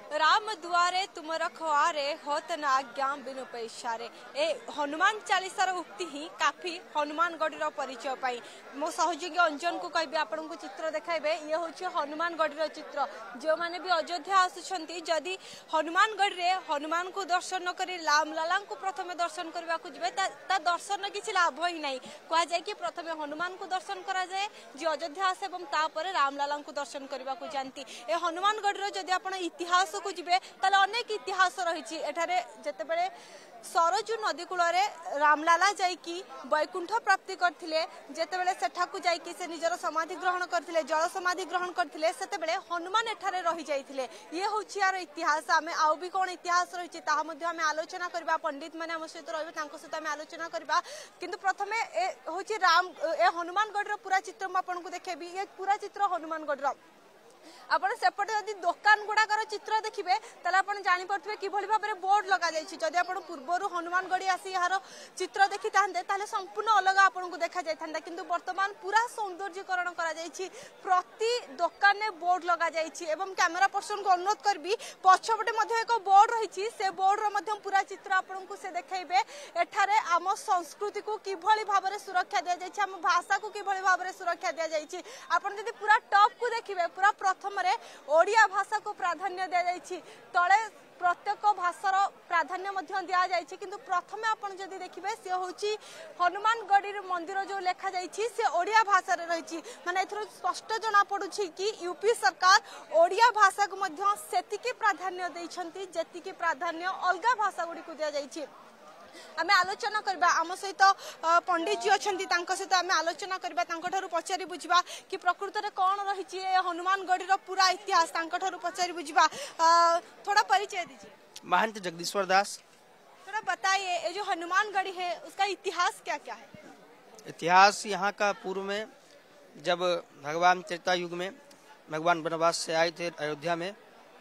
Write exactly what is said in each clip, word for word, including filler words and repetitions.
राम दुआरे तुम रखवारे होत न आज्ञा बिनु पैसारे। ए हनुमान चालीसार उक्ति ही काफी हनुमानगढ़ परिचय पाई मो सहयोगी अंजन को कहबी आपन को चित्र देखाइबे। ये होछि हनुमानगढ़ चित्र। जो माने भी अयोध्या आसुछंती जदि हनुमानगढ़ रे हनुमान को दर्शन न करी राम लाला को प्रथमे दर्शन करबा को जिवे ता, ता दर्शन किछि लाभ ही नहीं। कहा जाय कि प्रथमे हनुमान को दर्शन करा जाए जे अयोध्या आसे एवं तापर राम लाला को दर्शन करबा को जानती। ए हनुमानगढ़ रो जदि आपण इतिहास को जिबे ताले अनेक इतिहास रही। एठारे जेतेबेले सरजू नदी कूल रामलाला जाइकी वैकुंठ प्राप्ति करथिले जेतेबेले सेठाकू जाइकी से निजर समाधि ग्रहण करथिले जल समाधि ग्रहण करथिले सेतेबेले हनुमान एठारे रही जाइथिले। ये होछि यार इतिहास। आमे आउ भी कोन इतिहास रही ताहा मध्ये आमे आलोचना करबा। पंडित माने हम सहित रहबे तांको सहित आमे आलोचना करबा। किंतु प्रथमे ए होछि राम ए हनुमानगढ़ रो पूरा चित्र म आपन को देखेबी। ये पूरा चित्र हनुमानगढ़ रो आपण सेपटे जदि दुकान गुड़ाकर चित्र देखिए ताले आपण जानि परथबे कि भली भाबरे बोर्ड लगा जायछि। जदि आपण पूर्वरु हनुमानगढ़ी आसी यार चित्र देखि तांदे ताले संपूर्ण अलग आपण को देखा जाय थांदा। किंतु वर्तमान पूरा सौंदर्यकरण करा जायछि। प्रति दुकान ने बोर्ड लगा जायछि एवं कैमरा पर्सन को अनुरोध करबी पछपटे मध्ये एक बोर्ड रहिछि। से बोर्ड रो मध्ये पूरा चित्र आपण को से देखाइबे। एठारे आम संस्कृति को कि भली भाबरे सुरक्षा दिया जायछि। आम भाषा को कि भली भाबरे सुरक्षा दिया जायछि। आपण जदि पूरा टॉप को देखिबे पूरा प्रथम ओडिया भाषा को प्राधान्य दिया जायछि। तळे प्रत्येक भाषार प्राधान्य मध्य दिया जायछि। किंतु प्रथमे आपण जदि देखिबे से होछि हनुमानगढ़ी मंदिर जो लेखा जायछि से ओडिया भाषा रे रहिछि। माने एथरो स्पष्ट जना पडुछि कि यूपी सरकार ओडिया भाषा को मध्य सेतिके प्राधान्य दैछंती जेतिके प्राधान्य अलगा भाषा गुडी को दिया जायछि। आमे आलोचना करबा। आम सहित पंडित जी अछंती तांको सहित आमे आलोचना करबा। तांको ठारू पचारि बुझबा कि प्रकृत रे कोन रहिछि ए हनुमानगढ़ी रो पूरा इतिहास तांको ठारू पचारि बुझबा। थोड़ा परिचय दीजिए। महंत जगदीश्वर दास। थोड़ा बताइए ये जो हनुमानगढ़ी है उसका इतिहास क्या क्या है? इतिहास यहाँ का पूर्व में जब भगवान त्रेता युग में भगवान वनवास से आए थे अयोध्या में,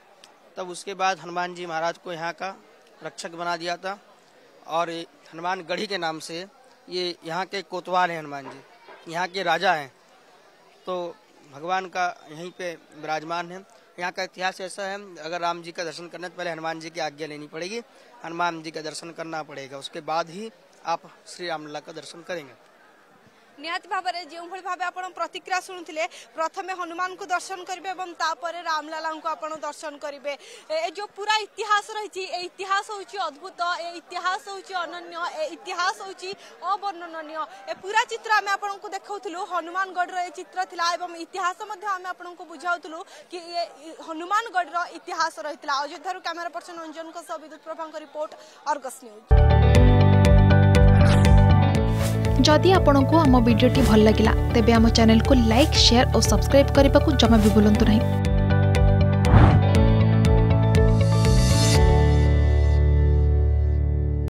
तब उसके बाद हनुमान जी महाराज को यहाँ का रक्षक बना दिया था। और हनुमानगढ़ी के नाम से ये यहाँ के कोतवाल हैं। हनुमान जी यहाँ के राजा हैं, तो भगवान का यहीं पे विराजमान है। यहाँ का इतिहास ऐसा है, अगर राम जी का दर्शन करना तो पहले हनुमान जी की आज्ञा लेनी पड़ेगी। हनुमान जी का दर्शन करना पड़ेगा, उसके बाद ही आप श्री रामलला का दर्शन करेंगे। निहाती भाबरे जो भली भाबे आपण प्रतिक्रिया सुनुथिले प्रथमे हनुमान को दर्शन करिवे एवं तापरे रामलाला को आपण दर्शन करिवे। ए जो पूरा इतिहास रहिछि ए इतिहास होछि अद्भुत। ए इतिहास होछि अनन्य। ए इतिहास होछि अवर्णनीय। ए पूरा चित्र आमे आपण को देखाउथलु हनुमानगढ़ रो ए चित्र थिला एवं इतिहास मध्ये आमे आपण को बुझाउथलु कि ए हनुमानगढ़ रो इतिहास रहितला। अयोध्या रो कैमरा पर्सन अंजन को सब विद्युत प्रभांक रिपोर्ट अर्गस न्यूज। जदि आपंक आम भिडी भल लगा तेब आम चैनल को लाइक शेयर और सब्सक्राइब करने को जमा भी भूलु नहीं।